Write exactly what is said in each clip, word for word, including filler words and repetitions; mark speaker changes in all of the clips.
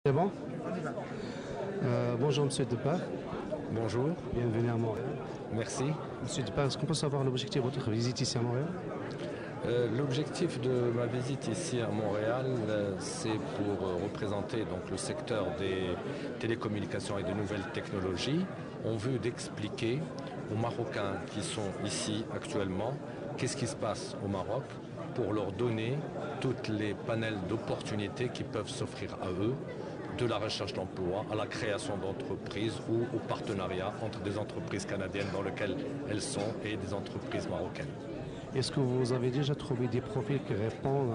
Speaker 1: C'est bon? Euh, bonjour Monsieur Depart,
Speaker 2: Bonjour,
Speaker 1: bienvenue à Montréal.
Speaker 2: merci.
Speaker 1: Monsieur Depart, est-ce qu'on peut savoir l'objectif de votre visite ici à Montréal?
Speaker 2: Euh, L'objectif de ma visite ici à Montréal, euh, c'est pour euh, représenter donc, le secteur des télécommunications et des nouvelles technologies. On veut d'expliquer aux Marocains qui sont ici actuellement qu'est-ce qui se passe au Maroc pour leur donner toutes les panels d'opportunités qui peuvent s'offrir à eux, de la recherche d'emploi à la création d'entreprises ou au partenariat entre des entreprises canadiennes dans lesquelles elles sont et des entreprises marocaines.
Speaker 1: Est-ce que vous avez déjà trouvé des profils qui répondent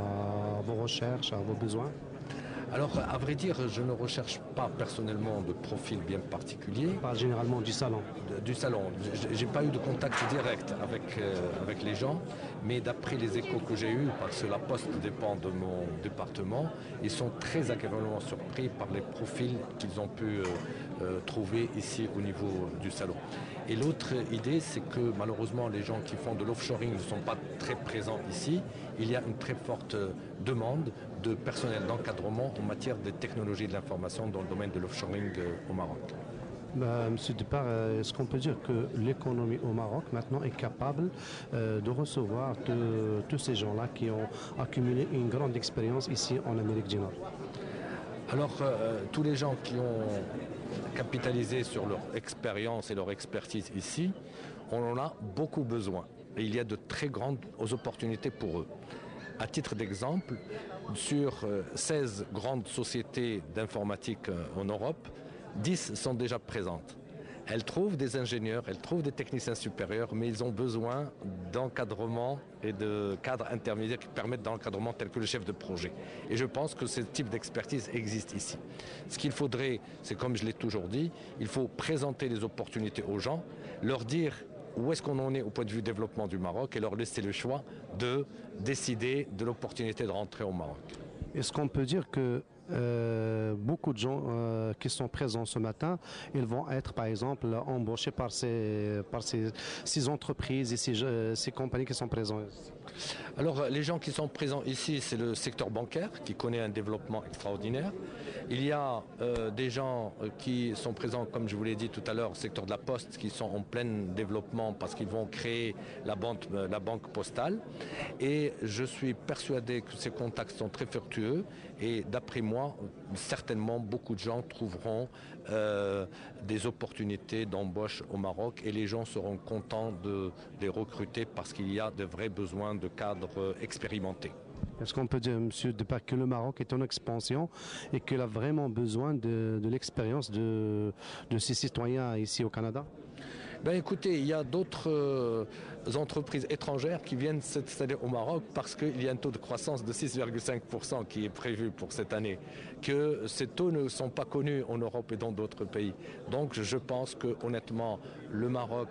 Speaker 1: à vos recherches, à vos besoins?
Speaker 2: Alors, à vrai dire, je ne recherche pas personnellement de profil bien particulier.
Speaker 1: Pas généralement du salon.
Speaker 2: De- du salon. J'ai pas eu de contact direct avec, euh, avec les gens, mais d'après les échos que j'ai eus, parce que la poste dépend de mon département, ils sont très agréablement surpris par les profils qu'ils ont pu euh, euh, trouver ici au niveau du salon. Et l'autre idée, c'est que malheureusement, les gens qui font de l'offshoring ne sont pas très présents ici. Il y a une très forte demande de personnel d'encadrement en matière de technologies de l'information dans le domaine de l'offshoring euh, au Maroc.
Speaker 1: Bah, Monsieur Depart, euh, est-ce qu'on peut dire que l'économie au Maroc maintenant est capable euh, de recevoir de- tous ces gens-là qui ont accumulé une grande expérience ici en Amérique du Nord?
Speaker 2: Alors, euh, tous les gens qui ont capitalisé sur leur expérience et leur expertise ici, on en a beaucoup besoin. Et il y a de très grandes opportunités pour eux. À titre d'exemple, sur euh, seize grandes sociétés d'informatique euh, en Europe, dix sont déjà présentes. Elles trouvent des ingénieurs, elles trouvent des techniciens supérieurs, mais ils ont besoin d'encadrement et de cadres intermédiaires qui permettent d'encadrement tel que le chef de projet. Et je pense que ce type d'expertise existe ici. Ce qu'il faudrait, c'est comme je l'ai toujours dit, il faut présenter les opportunités aux gens, leur dire où est-ce qu'on en est au point de vue développement du Maroc et leur laisser le choix de décider de l'opportunité de rentrer au Maroc.
Speaker 1: Est-ce qu'on peut dire que euh, beaucoup de gens euh, qui sont présents ce matin, ils vont être par exemple embauchés par ces, par ces, ces entreprises et ces, euh, ces compagnies qui sont présentes?
Speaker 2: Alors, les gens qui sont présents ici, c'est le secteur bancaire qui connaît un développement extraordinaire. Il y a euh, des gens euh, qui sont présents, comme je vous l'ai dit tout à l'heure, au secteur de la poste, qui sont en plein développement parce qu'ils vont créer la banque, euh, la banque postale. Et je suis persuadé que ces contacts sont très fructueux. Et d'après moi, certainement, beaucoup de gens trouveront euh, des opportunités d'embauche au Maroc et les gens seront contents de les recruter parce qu'il y a de vrais besoins de cadres expérimentés.
Speaker 1: Est-ce qu'on peut dire, Monsieur Depart, que le Maroc est en expansion et qu'il a vraiment besoin de, de l'expérience de, de ses citoyens ici au Canada?
Speaker 2: Ben écoutez, il y a d'autres euh, entreprises étrangères qui viennent s'installer au Maroc parce qu'il y a un taux de croissance de six virgule cinq pour cent qui est prévu pour cette année, que ces taux ne sont pas connus en Europe et dans d'autres pays. Donc je pense que honnêtement, le Maroc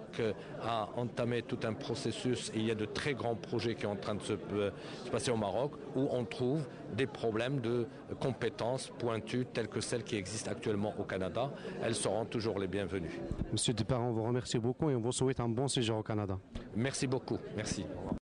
Speaker 2: a entamé tout un processus et il y a de très grands projets qui sont en train de se, euh, se passer au Maroc où on trouve des problèmes de compétences pointues telles que celles qui existent actuellement au Canada. Elles seront toujours les bienvenues.
Speaker 1: Monsieur Depart, on vous remercie beaucoup et on vous souhaite un bon séjour au Canada.
Speaker 2: Merci beaucoup. Merci.